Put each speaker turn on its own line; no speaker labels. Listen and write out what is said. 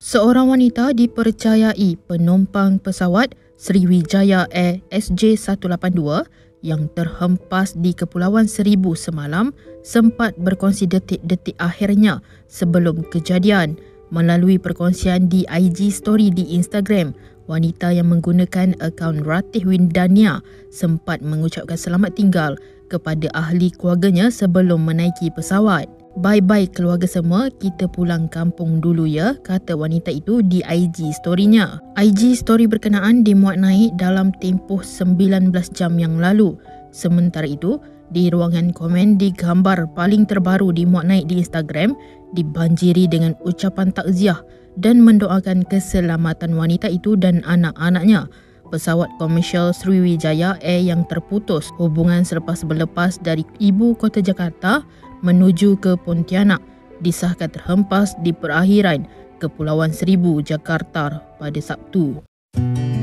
Seorang wanita dipercayai penumpang pesawat Sriwijaya Air SJ182 yang terhempas di Kepulauan Seribu semalam sempat berkongsi detik-detik akhirnya sebelum kejadian. Melalui perkongsian di IG Story di Instagram, wanita yang menggunakan akaun Ratih Windania sempat mengucapkan selamat tinggal kepada ahli keluarganya sebelum menaiki pesawat. Bye-bye keluarga semua, kita pulang kampung dulu ya, kata wanita itu di IG story-nya. IG story berkenaan dimuat naik dalam tempoh 19 jam yang lalu. Sementara itu, di ruangan komen di gambar paling terbaru dimuat naik di Instagram, dibanjiri dengan ucapan takziah dan mendoakan keselamatan wanita itu dan anak-anaknya. Pesawat komersial Sriwijaya Air yang terputus hubungan selepas berlepas dari ibu kota Jakarta menuju ke Pontianak disahkan terhempas di perakhiran Kepulauan Seribu, Jakarta pada Sabtu.